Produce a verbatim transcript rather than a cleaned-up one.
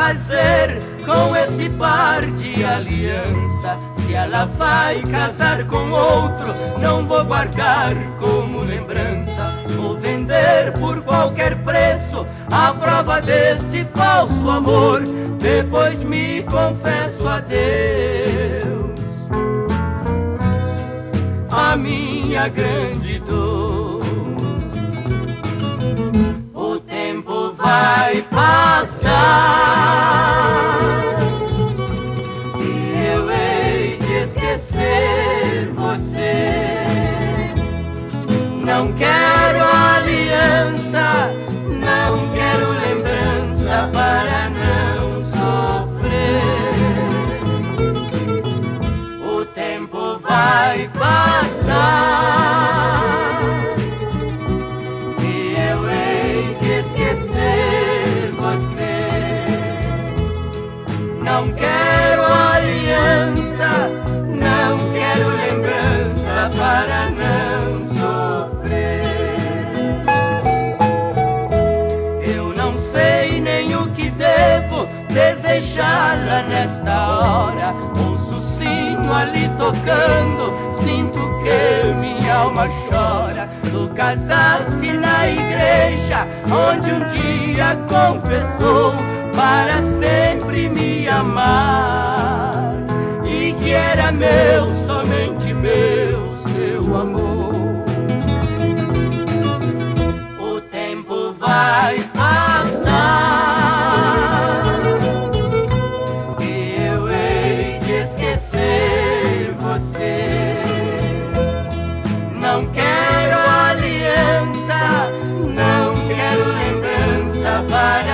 fazer com esse par de aliança? Se ela vai casar com outro, não vou guardar como lembrança. Vou vender por qualquer preço a prova deste falso amor. Depois me confesso a Deus a minha grande dor. O tempo vai passar e eu hei de esquecer você. Não quero aliança, não quero lembrança para não sofrer. O tempo vai passar e eu hei de esquecer você. Não quero aliança, não quero lembrança para não sofrer. Eu não sei nem o que devo desejá-la nesta hora. Ouço o sino ali tocando, sinto que minha alma chora. Tu casaste na igreja onde um dia confessou para sempre me amar, e que era meu, somente meu, seu amor. O tempo vai passar e eu hei de esquecer você. Não quero aliança, não quero lembrança para